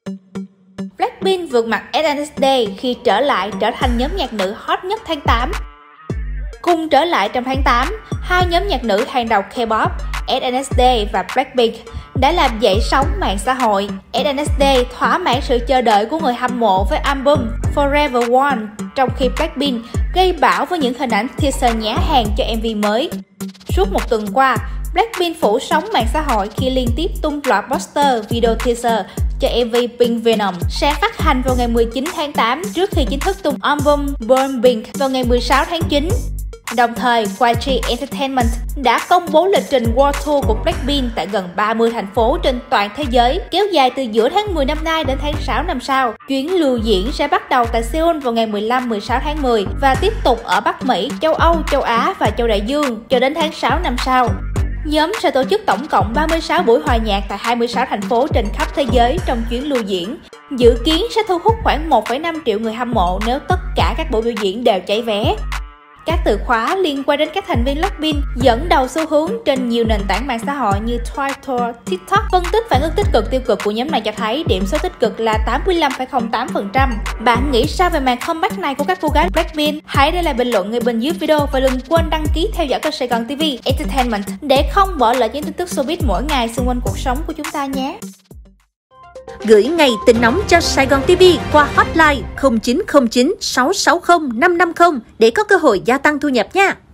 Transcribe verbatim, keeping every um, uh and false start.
Blackpink vượt mặt ét en ét đê khi trở lại trở thành nhóm nhạc nữ hot nhất tháng tám. Cùng trở lại trong tháng tám, hai nhóm nhạc nữ hàng đầu K-pop, ét en ét đê và Blackpink đã làm dậy sóng mạng xã hội. ét en ét đê thỏa mãn sự chờ đợi của người hâm mộ với album Forever One, trong khi Blackpink gây bão với những hình ảnh teaser nhá hàng cho em vê mới. Suốt một tuần qua, Blackpink phủ sóng mạng xã hội khi liên tiếp tung loạt poster, video teaser cho em vê Pink Venom sẽ phát hành vào ngày mười chín tháng tám trước khi chính thức tung album Burn Pink vào ngày mười sáu tháng chín. Đồng thời, Y G Entertainment đã công bố lịch trình World Tour của Blackpink tại gần ba mươi thành phố trên toàn thế giới, kéo dài từ giữa tháng mười năm nay đến tháng sáu năm sau. Chuyến lưu diễn sẽ bắt đầu tại Seoul vào ngày mười lăm mười sáu tháng mười và tiếp tục ở Bắc Mỹ, châu Âu, châu Á và châu Đại Dương cho đến tháng sáu năm sau. Nhóm sẽ tổ chức tổng cộng ba mươi sáu buổi hòa nhạc tại hai mươi sáu thành phố trên khắp thế giới trong chuyến lưu diễn. Dự kiến sẽ thu hút khoảng một phẩy năm triệu người hâm mộ nếu tất cả các buổi biểu diễn đều cháy vé. Các từ khóa liên quan đến các thành viên Blackpink dẫn đầu xu hướng trên nhiều nền tảng mạng xã hội như Twitter, TikTok. Phân tích phản ứng tích cực tiêu cực của nhóm này cho thấy điểm số tích cực là tám mươi lăm phẩy không tám phần trăm. Bạn nghĩ sao về màn comeback này của các cô gái Blackpink? Hãy để lại bình luận ngay bên dưới video và đừng quên đăng ký theo dõi kênh Sài Gòn ti vi Entertainment để không bỏ lỡ những tin tức showbiz mỗi ngày xung quanh cuộc sống của chúng ta nhé. Gửi ngày tin nóng cho Sài Gòn ti vi qua hotline không chín không chín sáu sáu không năm năm không để có cơ hội gia tăng thu nhập nha.